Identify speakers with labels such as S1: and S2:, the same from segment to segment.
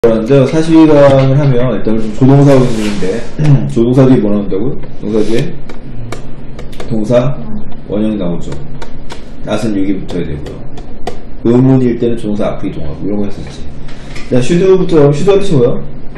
S1: 그런데 42강을 하면 일단 조동사 원형인데 조동사 뒤에 뭐 나온다고요? 동사 뒤에 동사 원형 나오죠. 낫은 여기 붙어야 되고요. 의문일 때는 조동사 앞이 동하고 이런 거 했었지. 자, 슈드부터 슈드가 뜻이 뭐야?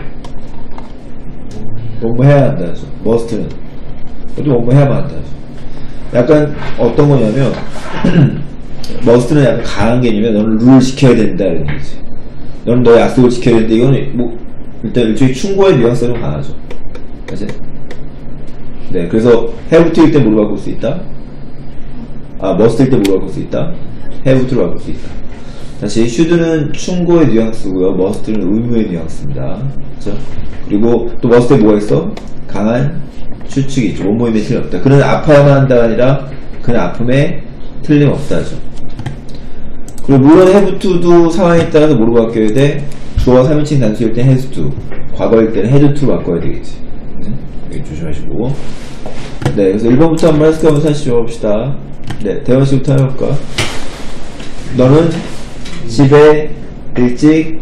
S1: 뭐뭐 해야 한다 해서 머스트는 또 뭐뭐 해야만 한다 해서 약간 어떤 거냐면 머스트는 약간 강한 개념이면 너는 룰을 지켜야 된다 이런 거지. 너는 너의 약속을 지켜야 되는데 이거는 뭐 일단 일종의 충고의 뉘앙스가 좀 강하죠. 사실. 네, 그래서 haveto일 때 뭐로 바꿀 수 있다? must일 때 뭐로 바꿀 수 있다? haveto로 바꿀 수 있다. 다시 should는 충고의 뉘앙스고요, must는 의무의 뉘앙스입니다. 그렇죠? 그리고 또 must에 뭐가 있어? 강한 추측이 있죠. 원모임에 틀림없다. 그는 아파야만 한다가 아니라 그는 아픔에 틀림없다죠. 그리고 물론 have to도 상황에 따라서 뭐로 바뀌어야 돼? 주어와 3인칭 단수일 땐 has to, 과거일 때는 had to로 바꿔야 되겠지. 네, 조심하시고. 네, 그래서 1번부터 한번 해석해 한번 다시 봅시다. 네, 대원씨부터 해볼까? 너는 집에 일찍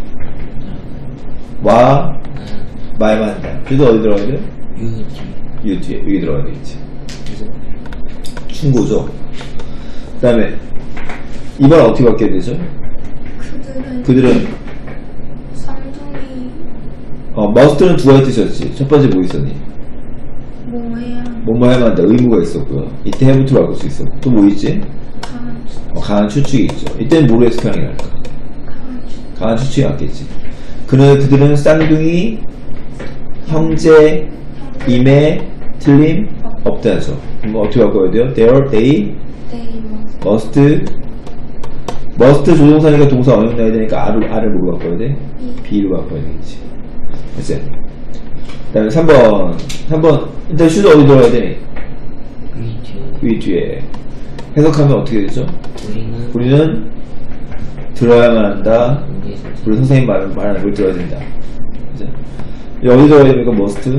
S1: 와 말만 한다. 그래서 어디 들어가야 돼? 유 뒤에 여기 들어가야 되겠지. 충고죠. 그 다음에 이 말 어떻게 바뀌어야 되죠? 그들은
S2: 쌍둥이
S1: must는 두 가지 뜻이었지. 첫 번째 뭐 있었니? 뭐뭐 해야만 한다. 의무가 있었고요. 이때 have토로 바꿀 수 있었고 또 뭐 있지? 강한 추측이 있죠. 이때는 뭐로 해석하는 게 나을까? 강한 추측이 낫겠지. 그들은 쌍둥이 형제임에 틀림 없다 해서 뭐 어떻게 바꿔야 돼요? they must 조동사니까 동사 원형 나야 되니까 R을 뭐로 바꿔야 돼? B로 바꿔야 되겠지. 그치? 그 다음에 3번 일단 should 어디 들어가야 되니? 위 뒤에 해석하면 어떻게 되죠? 우리는 들어야만 한다. 우리 선생님 말하는 걸 들어야 된다. 그치? 어디 들어가야 됩니까? must?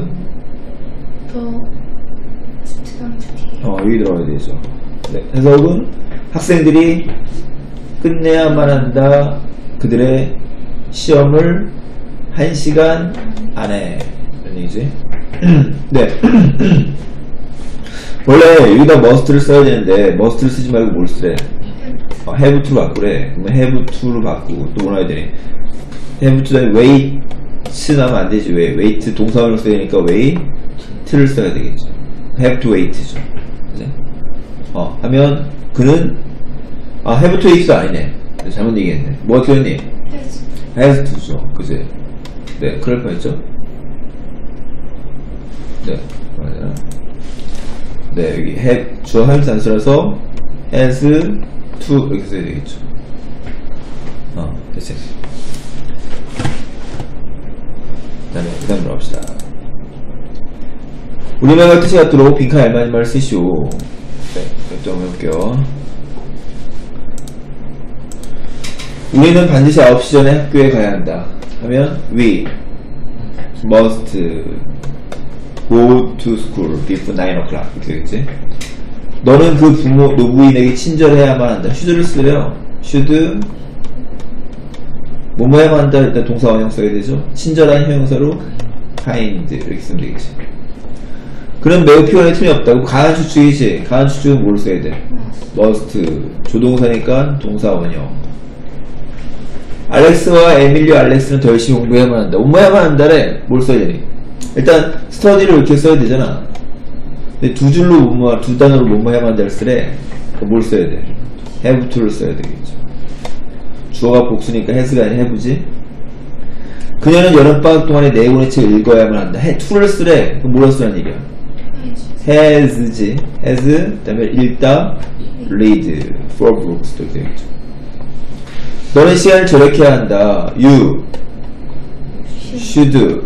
S1: 여기 들어가야 되죠. 네. 해석은 학생들이 끝내야만 한다. 그들의 시험을 1시간 안에. 이런 얘기지. 네. 원래 여기다 must를 써야 되는데 must를 쓰지 말고 뭘 쓰래? have to로 바꾸래. 그러면 have to로 바꾸고 또 뭐라 해야 되니? have to 다음에 wait 나면 안 되지. 왜? wait 동사원을 써야 되니까 wait를 써야 되겠죠. have to wait죠. 그치? 하면 그는 have to wait도 아니네. 잘못 얘기했네. 뭐가 틀렸니? has to죠. 그치? 네, 그럴 뻔했죠. 네, 맞아요. 네, 여기 have 주어 하면 단수라서 has to 이렇게 써야 되겠죠. 됐어요. 그 다음으로 갑시다. 우리말과 뜻이 같도록 빈칸 알맞은 말을 쓰시오. 네, 또 한번 해볼게요. 우리는 반드시 9시 전에 학교에 가야 한다. 하면 we must go to school before 9 o'clock 이렇게 되겠지. 너는 그 노부인에게 친절해야만 한다. should를 쓰래요. should 뭐뭐 해야만 한다. 일단 동사 원형 써야 되죠. 친절한 형용사로 kind 이렇게 쓰면 되겠지. 그럼 매우 피곤해 틈이 없다고. 강한 추측이지. 강한 추측은 뭘 써야 돼? must 조동사니까 동사 원형. 알렉스와 에밀리오 알렉스는 더 열심히 공부해야만 한다. 공부해야만 한다래. 뭘 써야 되니? 일단 스터디를 이렇게 써야 되잖아. 근데 두 줄로 두 단어로 뭐뭐 해야만 한다를 쓰래. 뭘 써야 돼? have to를 써야 되겠죠. 주어가 복수니까 has가 아닌 have지. 그녀는 여름방학 동안에 4권의 책을 읽어야만 한다. to를 쓰래. 그럼 뭐라 쓰라는 얘기야? has지. has, 그 다음에 읽다, read, for books 도 되겠죠. 너는 시간을 절약해야 한다. You should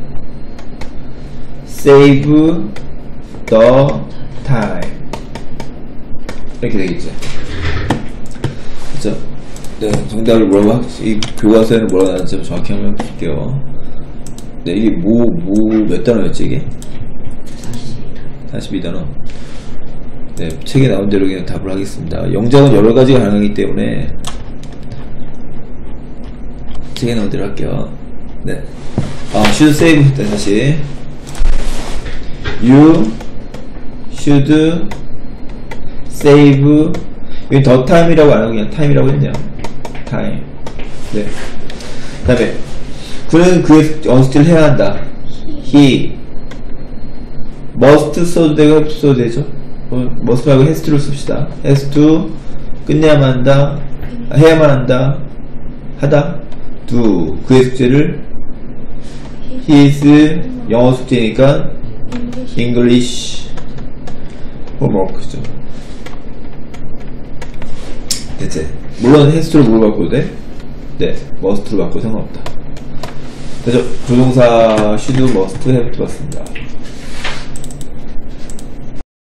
S1: save the time. 이렇게 되겠죠. 그쵸? 네, 정답을 뭐라고, 이 교과서에는 뭐라고 나왔는지 정확히 한번 볼게요. 네, 이게 몇 단어였지, 이게? 42단어. 네, 책에 나온 대로 그냥 답을 하겠습니다. 영작은 여러 가지가 가능하기 때문에 책에 나온 대로 할게요. 네. should save 때 다시. You should save. 여기 더 time이라고 안 하고 그냥 time이라고 했네요. time. 네. 그 다음에, 그는 그의 언스틸 해야 한다. he must 써도 되고 have 써도 되죠. must 말고 has to를 씁시다. has to 끝내야만 한다. 해야만 한다. 하다. do 그의 숙제를 his 영어 숙제니까 English homework죠. 됐지? 물론 has to를 물어 바꿔도 돼. 네, must로 바꿔도 상관없다. 그래서 조동사 should, must, have 봤습니다.